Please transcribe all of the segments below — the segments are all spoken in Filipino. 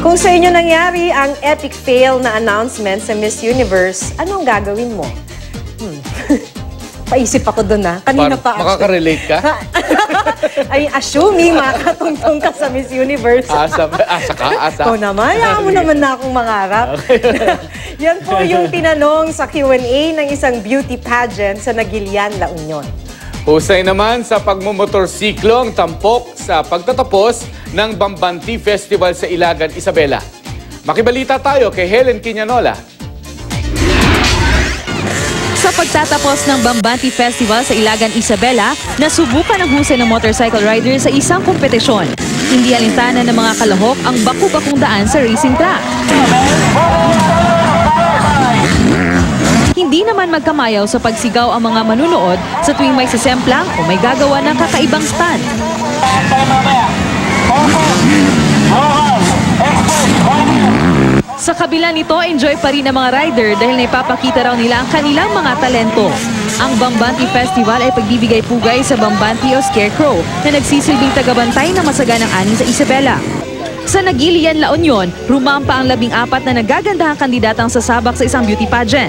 Kung sa inyo nangyari ang epic fail na announcement sa Miss Universe, anong gagawin mo? Paisip ako doon na. Kanina pa. Makaka-relate ka? Ay, assuming makatungtong ka sa Miss Universe. Asa ka? Ikaw naman, hayaan mo naman na akong mangarap. Yan po yung tinanong sa Q&A ng isang beauty pageant sa Nagilian, La Union. Husay naman sa pagmumotorsiklo ang tampok sa pagtatapos ng Bambanti Festival sa Ilagan, Isabela. Makibalita tayo kay Helen Quinanola. Sa pagtatapos ng Bambanti Festival sa Ilagan, Isabela, nasubukan ang husay ng motorcycle rider sa isang kompetisyon. Hindi alintana ng mga kalahok ang baku-bakong daan sa racing track. Hindi naman magkamayaw sa pagsigaw ang mga manunood sa tuwing may sisemplang o may gagawa ng kakaibang stunt. Sa kabila nito, enjoy pa rin ang mga rider dahil naipapakita raw nila ang kanilang mga talento. Ang Bambanti Festival ay pagbibigay pugay sa Bambanti o Scarecrow na nagsisilbing tagabantay ng masaganang ani sa Isabela. Sa Nagilian, La Union, rumampa ang 14 na nagagandahang kandidatang sasabak sa isang beauty pageant.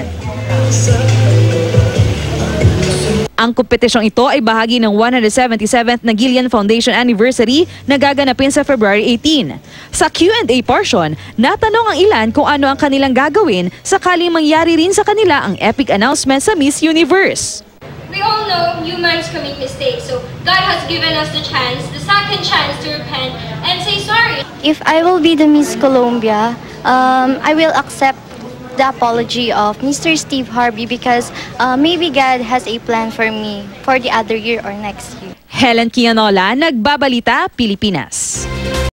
Ang kompetisyong ito ay bahagi ng 177th Nagilian Foundation Anniversary na gaganapin sa February 18. Sa Q&A portion, natanong ang ilan kung ano ang kanilang gagawin sakaling mangyari rin sa kanila ang epic announcement sa Miss Universe. We all know humans commit mistakes, so God has given us the second chance to repent and say sorry. If I will be the Miss Colombia, I will accept the apology of Mr. Steve Harvey because maybe God has a plan for me for the other year or next year. Helen Quinanola, Nagbabalita, Pilipinas.